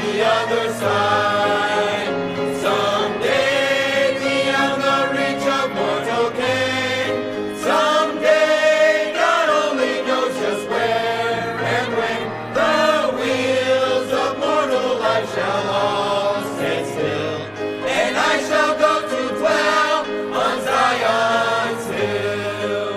the other side. Someday, beyond the reach of mortal ken. Someday, God only knows just where and when. The wheels of mortal life shall all stand still, and I shall go to dwell on Zion's hill.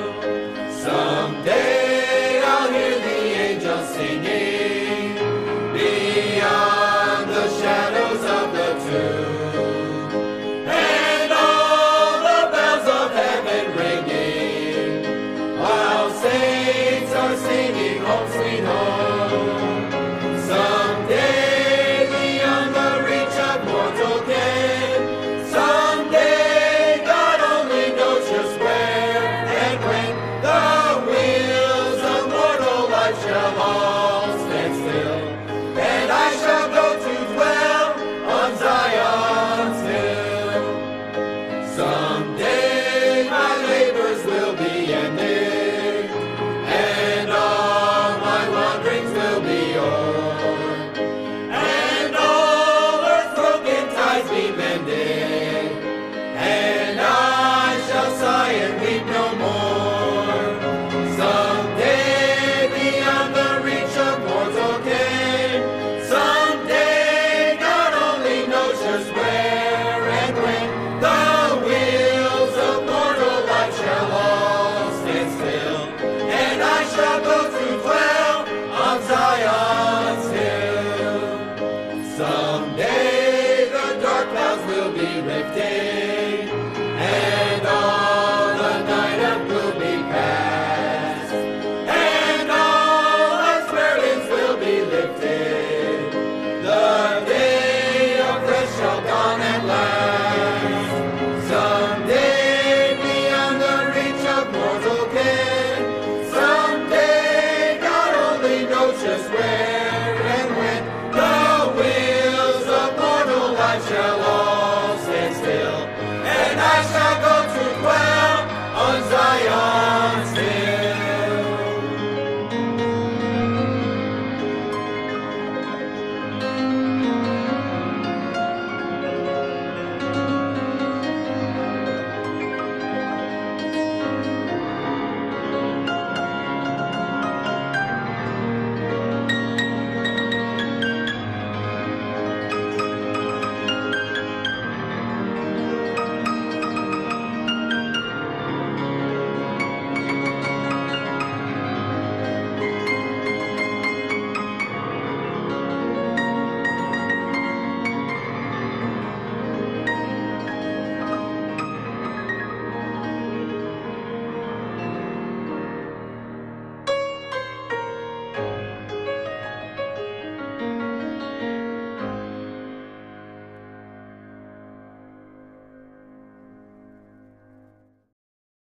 Someday I'll hear the angels singing beyond the shadows of the tomb, and all the bells of heaven ringing, while saints are singing home sweet home. Someday beyond the reach of mortal ken. Someday God only knows just where and when. The wheels of mortal life shall all stand still, and I shall go to dwell on Zion's hill. Someday my labors will be ended, and all my wanderings will be o'er, and all earth's broken ties be mended, and I shall sigh and weep no more. Someday beyond the reach of mortal ken. Someday God only knows just where and when. The wheels of mortal life shall all stand still, and I shall go to dwell on Zion's hill. Someday the dark clouds will be lifted,